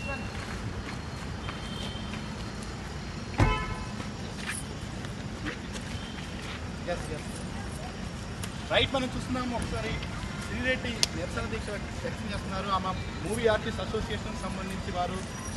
Right, మనం చూస్తున్నాము ఒకసారి శ్రీరెడ్డి నిరసన దీక్ష వ్యక్తం చేస్తున్నారు. ఆమె మూవీ ఆర్టిస్ట్ అసోసియేషన్ సంబంధించి వారు